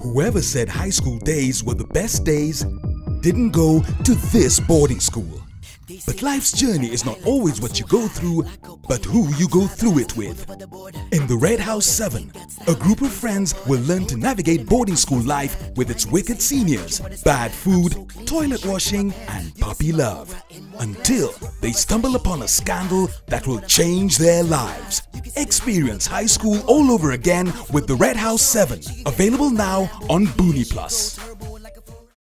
Whoever said high school days were the best days didn't go to this boarding school. But life's journey is not always what you go through, but who you go through it with. In the Red House 7, a group of friends will learn to navigate boarding school life with its wicked seniors, bad food, toilet washing, and puppy love, until they stumble upon a scandal that will change their lives. Experience high school all over again with the Red House 7, available now on Boonie Plus.